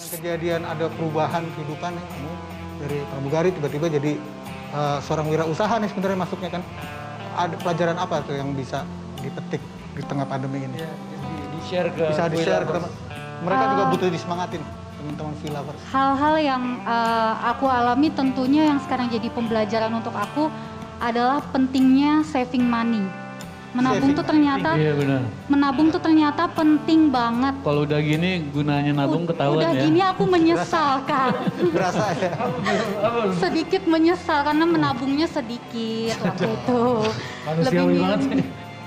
Kejadian ada perubahan kehidupan nih, kamu dari pramugari tiba-tiba jadi seorang wirausaha nih sebenarnya masuknya kan. Ada pelajaran apa tuh yang bisa dipetik di tengah pandemi ini? Ya, di-share ke Bisa di-share ke Freelovers. mereka juga butuh disemangatin teman-teman Freelovers. Hal-hal yang aku alami tentunya yang sekarang jadi pembelajaran untuk aku adalah pentingnya saving money. Menabung Saving tuh ternyata Iya benar. menabung tuh ternyata penting banget. Kalau udah gini gunanya nabung ketahuan Udah ya. gini aku menyesal, Kak. Berasa ya. Sedikit menyesal karena menabungnya sedikit waktu itu. Manusiawi banget sih.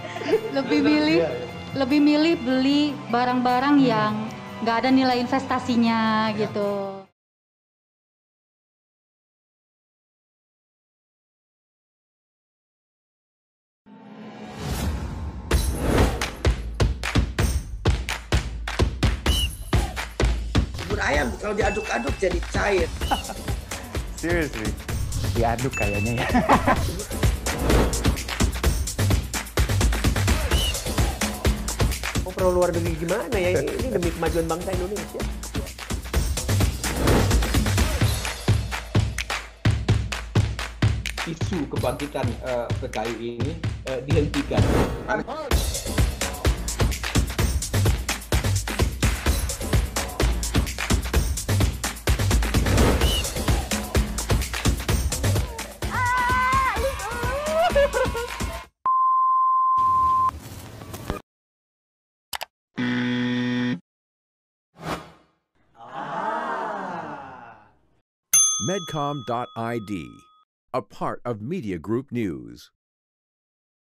lebih milih beli barang-barang yang nggak ada nilai investasinya gitu. Bubur ayam kalau diaduk-aduk jadi cair. Seriously, diaduk kayaknya ya. Mau perlu luar negeri gimana ya? Ini demi kemajuan bangsa Indonesia. Isu kebangkitan PKI ini dihentikan. Medcom.id, a part of Media Group News.